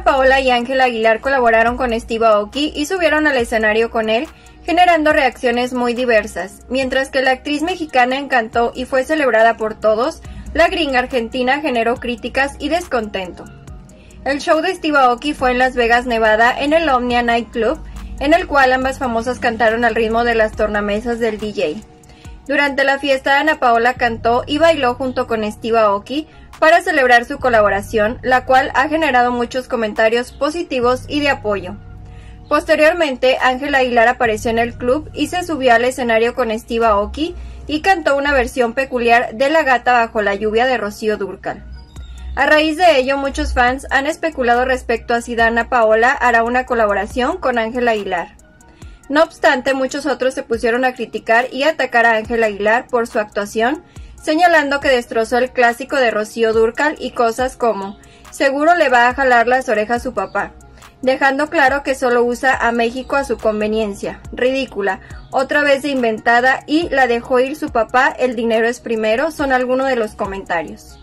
Paola y Ángel Aguilar colaboraron con Steve Aoki y subieron al escenario con él, generando reacciones muy diversas. Mientras que la actriz mexicana encantó y fue celebrada por todos, la gringa argentina generó críticas y descontento. El show de Steve Aoki fue en Las Vegas, Nevada, en el Omnia Night Club, en el cual ambas famosas cantaron al ritmo de las tornamesas del DJ. Durante la fiesta, Ana Paola cantó y bailó junto con Steve Aoki para celebrar su colaboración, la cual ha generado muchos comentarios positivos y de apoyo. Posteriormente, Ángel Aguilar apareció en el club y se subió al escenario con Steve Aoki y cantó una versión peculiar de La gata bajo la lluvia de Rocío Dúrcal. A raíz de ello, muchos fans han especulado respecto a si Dana Paola hará una colaboración con Ángel Aguilar. No obstante, muchos otros se pusieron a criticar y atacar a Ángel Aguilar por su actuación, señalando que destrozó el clásico de Rocío Dúrcal y cosas como «seguro le va a jalar las orejas a su papá», dejando claro que solo usa a México a su conveniencia, ridícula, otra vez de inventada y la dejó ir su papá, el dinero es primero, son algunos de los comentarios.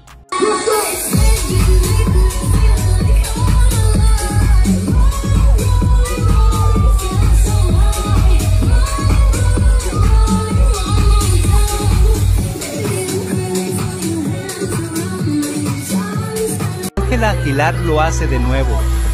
Ángel Aguilar lo hace de nuevo.